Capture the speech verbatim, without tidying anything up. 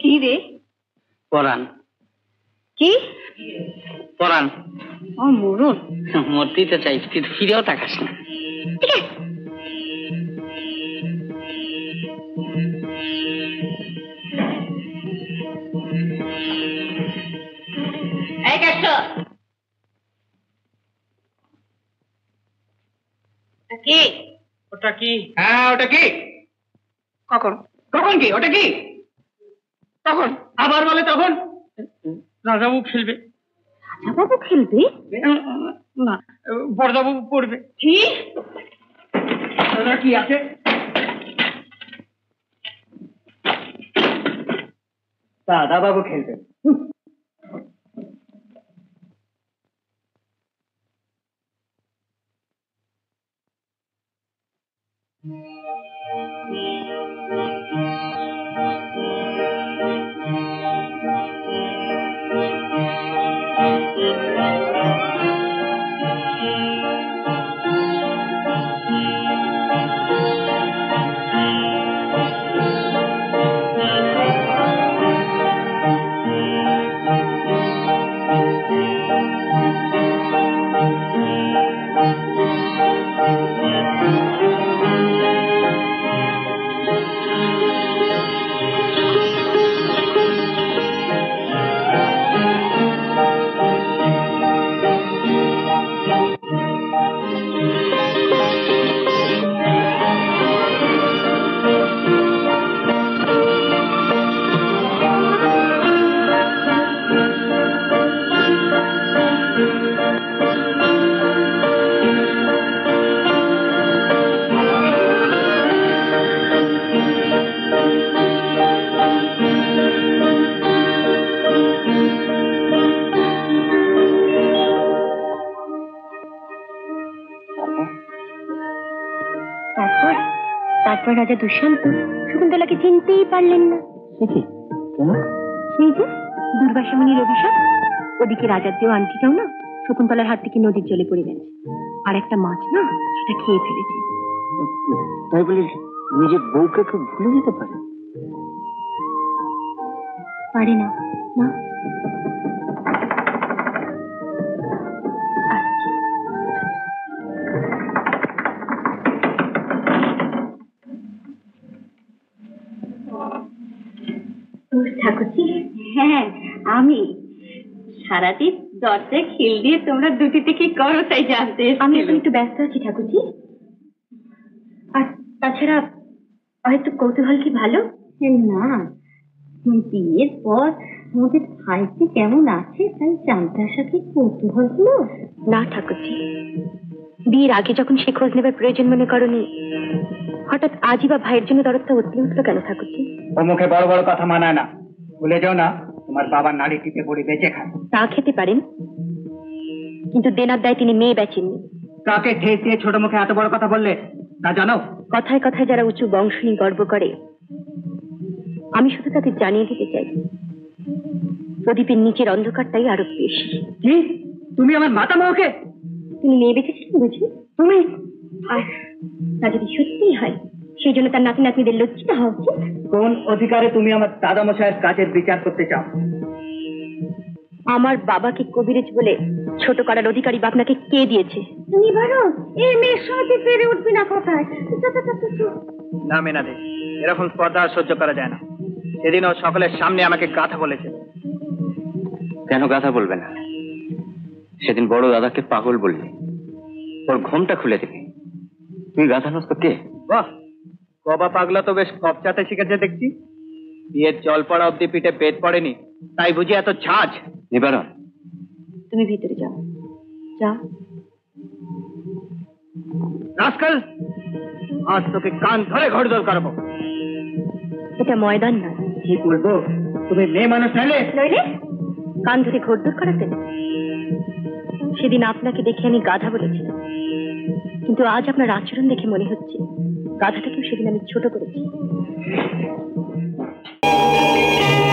কি রে? পরাণ। কি পরাণ? ও মরণ। মরতেই তো চাই, তুই ফিরেও তাকাস না। কি ওটা কি? হ্যাঁ ওটা কি? কখন? কখন কি? ওটা কি? তখন আবার বলে তখন রাজাবাবু খেলবে। রাজাবাবু খেলবে না, বড়দাবাবু পড়বে। কি কি আছে? দাদাবাবু খেলবে। রাজা দুষ্যন্ত শকুন্তলাকে চিনতেই পারলেন না। সেই যে দুর্বাসা মুনির অভিশাপ, ওদিকে রাজার দেওয়া আংটিটাও না শকুন্তলার হাত থেকে নদীর জলে পড়ে গেছে, আর একটা মাছ না সেটা খেয়ে ফেলেছে। তাই বলে নিজের বউকে কেউ ভুলে যেতে পারে? পারে না। না ঠাকুরজি, হ্যাঁ আমি সারাদিন দরজায় খিল দিয়ে তোমরা দুটি থেকে করো তাই জানতে। আমি এখন একটু ব্যস্ত আছি ঠাকুরজি। আর তাছাড়া হয়তো কৌতূহল কি ভালো না, বিয়ের পর আমাদের ভাইকে কেমন আছে তাই জানতে আসা কি কৌতূহল হলো? না ঠাকুরজি, বিয়ের আগে যখন সে খোঁজ নেবার প্রয়োজন মনে করনি, হঠাৎ আজই বা ভাইয়ের জন্য দরদটা উঠলে উঠলো কেন ঠাকুরজি? ও মুখে বড় বড় কথা মানায় না, ভুলে যাও না তোমার বাবার নাড়ি টিপে পড়ে বেঁচে খায়। তা খেতে পারেন, কিন্তু দেনার দায় তিনি মেয়ে বেচেননি। কাকে ঠেস দিয়ে ছোট মুখে এত বড় কথা বললে তা জানো? কথায় কথায় যারা উঁচু বংশ নিয়ে গর্ব করে, আমি শুধু তাদের জানিয়ে দিতে চাই প্রদীপের নিচের অন্ধকারটাই আরো বেশি। কি তুমি আমার মাতা মহকে? তিনি মেয়ে বেঁচেছিলেন বুঝি? তুমি আর তা যদি সত্যিই হয়, সেই জন্য তার নাতি নাতনিদের লজ্জিত হওয়া উচিত। কোন অধিকারে তুমি আমার দাদা মশাইয়ের কাজের বিচার করতে চাও? আমার বাবাকে কবিরাজ বলে ছোট করার অধিকারী আপনাকে কে দিয়েছে? তুমি বলো এই মেয়ের সঙ্গে পেরে উঠবি না কোথায়? না মেনা দে, এরকম স্পর্ধা সহ্য করা যায় না। সেদিন ও সকলের সামনে আমাকে গাথা বলেছে। কেন গাথা বলবে না? সেদিন বড় দাদাকে পাগল বললি, ওর ঘুমটা খুলে দিবি। তুই গাথা নষ্ট কে? বাহ, কবা পাগলা তো বেশ কপচাতে শিখেছে দেখছি। বিয়ের জল পড়া অব্দি পিঠে পেট পড়েনি, তাই বুঝি এত ঝাঁজ? নিবারণ, তুমি ভিতরে যাও। যাও। রাস্কাল, আজ তোকে কান ধরে ঘোড়দৌড় করবো। এটা ময়দান না। কি বলবো? তুমি মেয়ে মানুষ নাইলে নইলে কান ধরে ঘোড়দৌড় করাতেন? সেদিন আপনাকে দেখে আমি গাধা বলেছিলাম, কিন্তু আজ আপনার আচরণ দেখে মনে হচ্ছে গাধাটাকেও সেদিন আমি ছোট করেছি।